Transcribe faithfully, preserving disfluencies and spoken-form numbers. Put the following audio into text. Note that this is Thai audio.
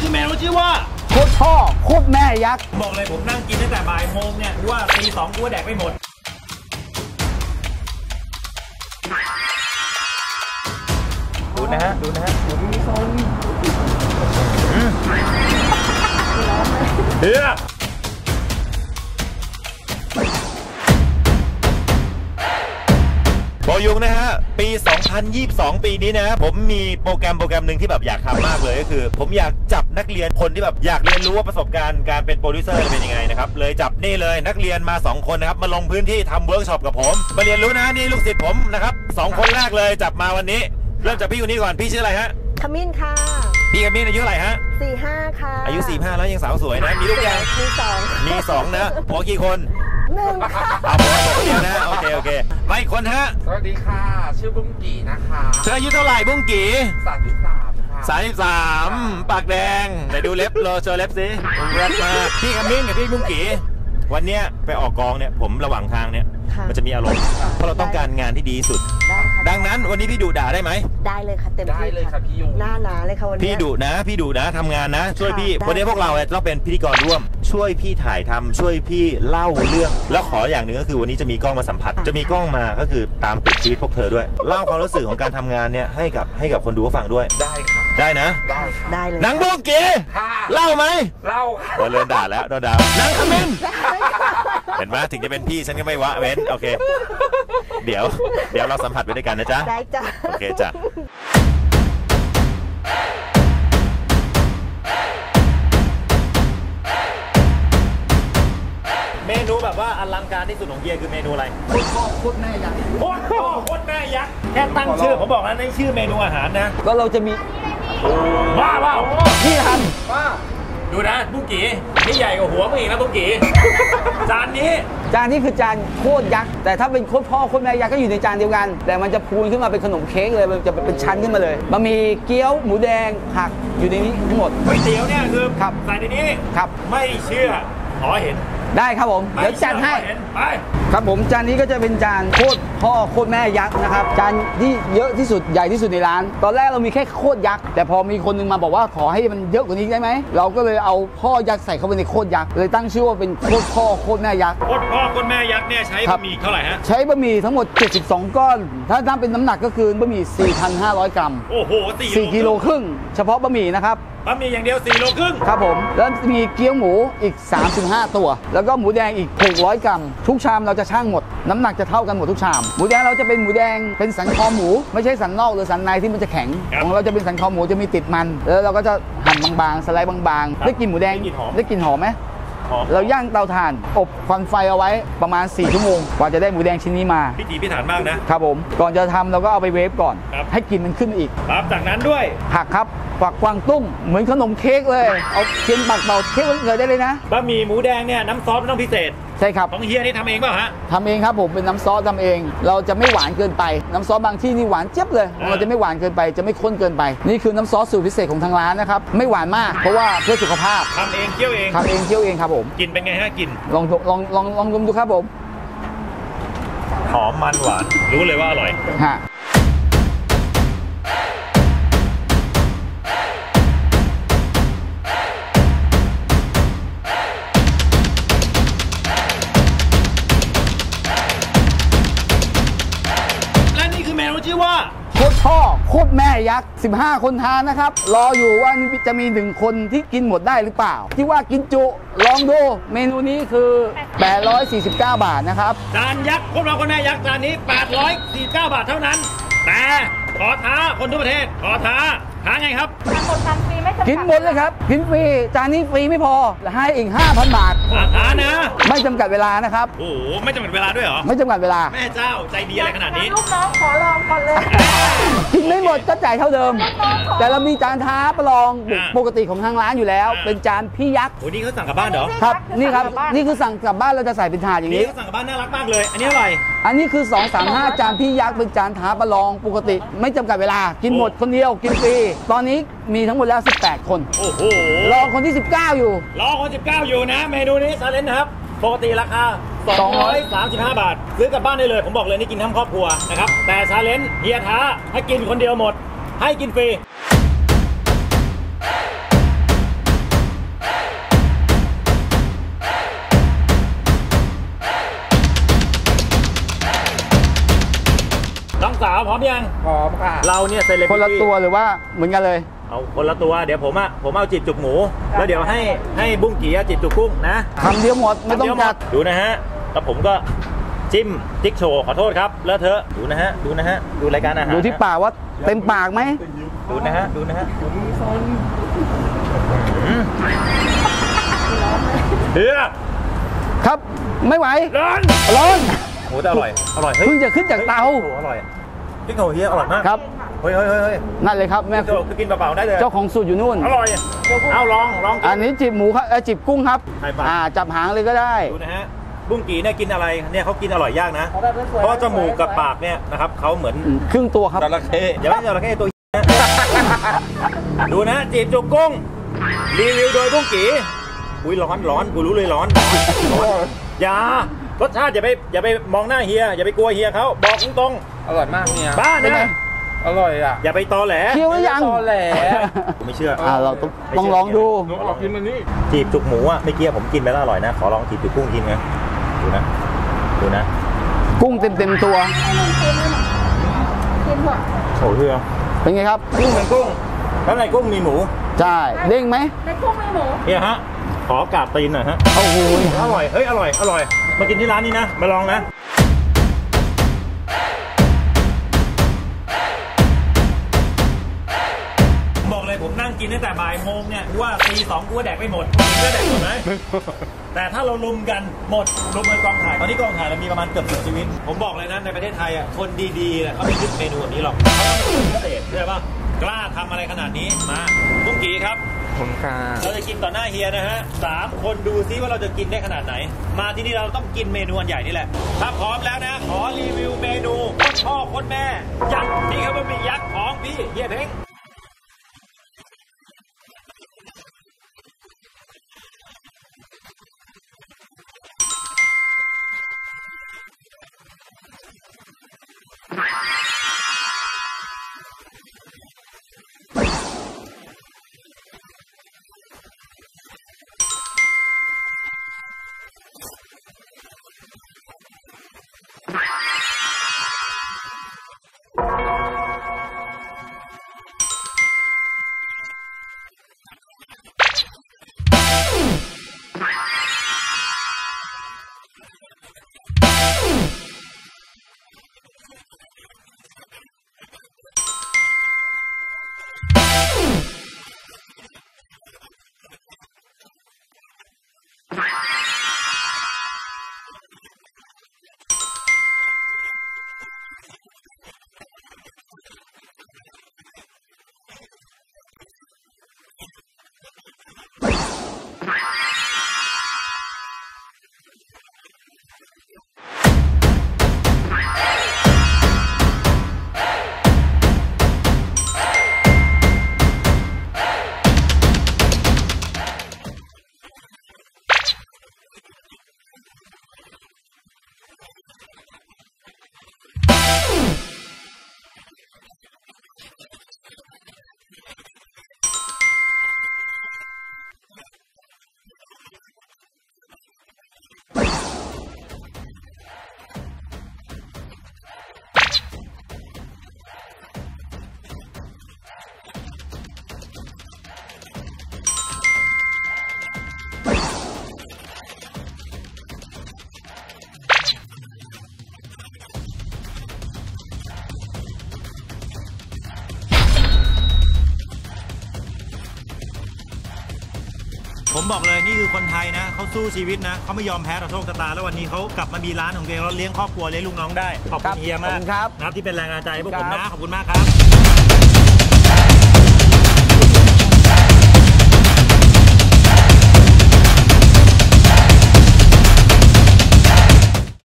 คือเมนูชื่อว่าโคตรพ่อโคตรแม่ยักษ์บอกเลยผมนั่งกินตั้งแต่บ่ายโมงเนี่ยว่าตีสองกูแดกไม่หมดดูนะฮะดูนะฮะมีซอนเฮ้ยโบยุงนะฮะปีสองพันยี่สิบสองปีนี้นะผมมีโปรแกรมโปรแกรมหนึ่งที่แบบอยากทำมากเลยก็คือผมอยากจับนักเรียนคนที่แบบอยากเรียนรู้ว่าประสบการณ์การเป็นโปรดิวเซอร์เป็นยังไงนะครับเลยจับนี่เลยนักเรียนมาสองคนนะครับมาลงพื้นที่ทำเวิร์กช็อปกับผมมาเรียนรู้นะนี่ลูกศิษย์ผมนะครับสองคนแรกเลยจับมาวันนี้เริ่มจากพี่คนนี้ก่อนพี่ชื่ออะไรฮะขมิ้นค่ะพี่ขมิ้นอายุเท่าไหร่ฮะสี่ห้าค่ะอายุสี่ห้าแล้วยังสาวสวยนะมีลูกยังมีสองมีสองนะผัวกี่คนหนึ่งค่ะเอาผัวคนเดียวนะโอเคโอเคไม่คนฮะสวัสดีค่ะชื่อบุ้งกี่นะคะเธออายุเท่าไหร่บุ้งกี่สามสิบสามค่ะสามสิบสามปากแดงไหนดูเล็บโลโชว์เล็บสิแรปมาพี่ขมิ้นกับพี่บุ้งกี่วันเนี้ยไปออกกองเนี่ยผมระหว่างทางเนี่ยมันจะมีอารมณ์เพราะเราต้องการงานที่ดีที่สุดดังนั้นวันนี้พี่ดุด่าได้ไหมได้เลยค่ะเต็มที่ได้เลยค่ะพี่ยุงหน้าหนาเลยค่ะวันนี้พี่ดุนะพี่ดุนะทำงานนะช่วยพี่วันนี้พวกเราต้องเป็นพิธีกรร่วมช่วยพี่ถ่ายทำช่วยพี่เล่าเรื่องแล้วขออย่างหนึ่งก็คือวันนี้จะมีกล้องมาสัมผัสจะมีกล้องมาก็คือตามติดชีวิตพวกเธอด้วยเล่าความรู้สึกของการทำงานเนี่ยให้กับให้กับคนดูฟังด้วยได้ค่ะได้นะได้ค่ะได้เลยนางบุ้งกี้เล่าไหมเล่าค่ะโดนเลินด่าแล้วโดนด่านางขมิ้นเห็นไหมถึงจะเป็นพี่ฉันก็ไม่วะเว้นโอเคเดี๋ยวเดี๋ยวเราสัมผัสไปด้วยกันนะจ๊ะได้จ้ะโอเคจ้ะเมนูแบบว่าอลังการที่สุดของเฮียคือเมนูอะไรโคตรพ่อโคตรแม่ยักษ์โคตรพ่อโคตรแม่ยักษ์แค่ตั้งชื่อผมบอกแล้วในชื่อเมนูอาหารนะก็เราจะมีบ้าเปล่าพี่ทันว่าดูนะบุ้งกี่นี่ใหญ่กว่าหัวมึงอีกนะบุ้งกี่จานนี้จานนี้คือจานโคตรยักษ์แต่ถ้าเป็นโคตรพ่อโคตรแม่ยักษ์ก็อยู่ในจานเดียวกันแต่มันจะพูนขึ้นมาเป็นขนมเค้กเลยมันจะเป็นชั้นขึ้นมาเลยบะหมี่เกี๊ยวหมูแดงผักอยู่ในนี้ทั้งหมดก๋วยเตี๋ยวเนี่ยคือครับใส่ในนี้ครับไม่เชื่อขอเห็นได้ครับผมเดี๋ยวจัดให้ไปครับผมจานนี้ก็จะเป็นจานโคตรพ่อโคตรแม่ยักษ์นะครับจานที่เยอะที่สุดใหญ่ที่สุดในร้านตอนแรกเรามีแค่โคตรยักษ์แต่พอมีคนนึงมาบอกว่าขอให้มันเยอะกว่านี้ได้ไหมเราก็เลยเอาพ่อยักษ์ใส่เข้าไปในโคตรยักษ์เลยตั้งชื่อว่าเป็นโคตรพ่อโคตรแม่ยักษ์โคตรพ่อโคตรแม่ยักษ์เนี่ยใช้บะหมี่เท่าไหร่ฮะใช้บะหมี่ทั้งหมดเจ็ดสิบสองก้อนถ้าถ้าเป็นน้ำหนักก็คือบะหมี่ สี่พันห้าร้อย กรัมโอ้โหสี่กิโลครึ่งเฉพาะบะหมี่นะครับบะหมี่อย่างเดียวสี่โลครึ่งครับผมแล้วมีเกี๊ยวหมูอีกสามสิบห้าตัวแล้วก็หมูแดงอีกหกร้อยกรัมทุกชามเราจะชั่งหมดน้ำหนักจะเท่ากันหมดทุกชามหมูแดงเราจะเป็นหมูแดงเป็นสันคอหมูไม่ใช่สันนอกหรือสันในที่มันจะแข็งของเราจะเป็นสันคอหมูจะมีติดมันแล้วเราก็จะหั่นบางๆสไลด์บางๆได้กลิ่นหมูแดงได้กลิ่นหอมไหมเราย่างเตาถ่านอบควันไฟเอาไว้ประมาณสี่ชั่วโมงกว่าจะได้หมูแดงชิ้นนี้มาพิถีพิถันมากนะครับผมก่อนจะทำเราก็เอาไปเวฟก่อนให้กลิ่นมันขึ้นอีกครับจากนั้นด้วยผักครับผักกวางตุ้งเหมือนขนมเค้กเลยเอาเคียนปักเป่าเค้กวันเกิดได้เลยนะบะหมี่หมูแดงเนี่ยน้ำซอสต้องพิเศษใช่ครับของเฮียนี่ทำเองเปล่าฮะทำเองครับผมเป็นน้ำซอสทำเองเราจะไม่หวานเกินไปน้ำซอสบางที่นี่หวานเจี๊ยบเลยเราจะไม่หวานเกินไปจะไม่ข้นเกินไปนี่คือน้ำซอสสูตรพิเศษของทางร้านนะครับไม่หวานมากเพราะว่าเพื่อสุขภาพทำเองเคี่ยวเองทำเองเคี่ยวเองครับผมกินเป็นไงฮะกินลองลองลองลองดมดูครับผมหอมมันหวานรู้เลยว่าอร่อยฮะชื่อว่าโคตรพ่อโคตรแม่ยักษ์สิบห้าคนทานนะครับรออยู่ว่าจะมีหนึ่งคนที่กินหมดได้หรือเปล่าที่ว่ากินจุลองดูเมนูนี้คือแปดร้อยสี่สิบเก้าบาทนะครับจานยักษ์โคตรพ่อโคตรแม่ยักษ์จานนี้แปดร้อยสี่สิบเก้าบาทเท่านั้นแต่ขอท้าคนทั่วประเทศขอท้าท้าไงครับทานหมดจานฟรีไม่จำกัดกินหมดเลยครับกินฟรีจานนี้ฟรีไม่พอให้อีก ห้าพัน บาทท้านะไม่จำกัดเวลานะครับโอ้โหไม่จำกัดเวลาด้วยเหรอไม่จำกัดเวลาแม่เจ้าใจดีอะไรขนาดนี้ลูกน้องขอลองก่อนเลยกินไม่หมดก็จ่ายเท่าเดิมแต่เรามีจานท้าประลองปกติของทางร้านอยู่แล้วเป็นจานพี่ยักษ์โอ้นี่เขาสั่งกลับบ้านเหรอครับนี่ครับนี่คือสั่งกลับบ้านเราจะใส่เป็นถาดอย่างนี้เขาสั่งกลับบ้านน่ารักมากเลยอันนี้อะไรอันนี้คือสอง สาม ห้าจานพี่ยักษ์เป็นจานท้าประลองปกติไม่จำกัดเวลากินหมดคนเดียวกินฟรีตอนนี้มีทั้งหมดแล้วสิบแปดคนโอ้โหรอคนที่สิบเก้าอยู่รอคนสิบเก้าอยู่นะเมนูนี้ชาเลนจ์นะครับปกติราคาสองร้อยสามสิบห้าบาทซื้อกลับบ้านได้เลยผมบอกเลยนี่กินทั้งครอบครัวนะครับแต่ชาเลนจ์เฮียท้าให้กินคนเดียวหมดให้กินฟรีพร้อมยังพร้อมค่ะเราเนี่ยเซเลบคนละตัวหรือว่าเหมือนกันเลยเอาคนละตัวเดี๋ยวผมอ่ะผมเอาจีบจุกหมูแล้วเดี๋ยวให้ให้บุ้งกี่จีบจุกกุ้งนะคำเดียวหมดไม่ต้องกัดดูนะฮะแล้วผมก็จิ้มจิ๊กโชว์ขอโทษครับแล้วเธอะดูนะฮะดูนะฮะดูรายการอาหารดูที่ปากว่าเต็มปากไหมดูนะฮะดูนะฮะเดือดครับไม่ไหวร้อนร้อนโอ้แต่อร่อยอร่อยเฮ้ยเพิ่งจะขึ้นจากเตาโอ้อร่อยจิ๊กโชว์เฮียอร่อยมากครับเฮ้ยเฮ้ยเฮ้ยเฮ้ยนั่นเลยครับแม่จิ๊กโชว์คือกินเปล่าๆได้เลยเจ้าของสูตรอยู่นู่นอร่อยเอาลองลองอันนี้จีบหมูครับเอ่อจีบกุ้งครับให้ปะอ่าจับหางเลยก็ได้ดูนะฮะบุ้งกี่เนี่ยกินอะไรเนี่ยเขากินอร่อยยากนะเพราะว่าจมูกกับปากเนี่ยนะครับเขาเหมือนครึ่งตัวครับจระเข้อย่าไม่ใช่จระเข้ตัว ดูนะจีบจุกกุ้งรีวิวโดยบุ้งกี่อุ้ยร้อนร้อนกูรู้เลยร้อนอย่ารสชาติอย่าไปอย่าไปมองหน้าเฮียอย่าไปกลัวเฮียเขาบอกตรงอร่อยมากเนี่ยๆบ้าเป็นไงนะอร่อยอ่ะอย่าไปตอแหลเคี้ยวหรือยังตอแหลผมไม่เชื่ออ่าเราต้องต้องลองดูหนูออกกินมันนี่จีบจุกหมูอ่ะไม่เกี้ผมกินไปแล้วอร่อยนะขอลองจีบจุกกุ้งกินไงดูนะดูนะกุ้งเต็มเต็มๆตัวโอ้เฮียเป็นไงครับกุ้งเป็นกุ้งแล้วในกุ้งมีหมูใช่เด้งไหมในกุ้งมีหมูเฮียฮะขอกราบตีนหน่อยฮะโอ้โหอร่อย เฮ้ย อร่อย อร่อย มากินที่ร้านนี้นะ มาลองนะ บอกเลยผมนั่งกินตั้งแต่บ่ายโมงเนี่ยว่าตีสองกูว่าแดกไม่หมดกินก็แดกหมดไหม แต่ถ้าเราลุมกันหมดลุมกันกองถ่าย ตอนนี้กองถ่ายเรามีประมาณเกือบสิบชีวิต ผมบอกเลยนะในประเทศไทยอ่ะ คนดีๆเนี่ยเขาไม่คิดเมนูแบบนี้หรอกเขาต้องเป็นพิเศษใช่ปะกล้าทำอะไรขนาดนี้ มาบุ้งกี่ครับผมค่ะเราจะกินต่อหน้าเฮียนะฮะสามคนดูซิว่าเราจะกินได้ขนาดไหน มาที่นี่เราต้องกินเมนูอันใหญ่นี่แหละ ถ้าพร้อมแล้วนะ ขอรีวิวเมนูคนพ่อคนแม่ ยักษ์นี่ครับบะหมี่ยักษ์ของพี่เฮียเพ้งผมบอกเลยนี่คือคนไทยนะเขาสู้ชีวิตนะเขาไม่ยอมแพ้ต่อโชคชะตาแล้ววันนี้เขากลับมามีร้านของตัวเองแล้วเลี้ยงครอบครัวเลี้ยงลูกน้องได้ขอบคุณเฮียมากนะครับที่เป็นแรงงานใจให้พวกผมนะขอบคุณมากครับ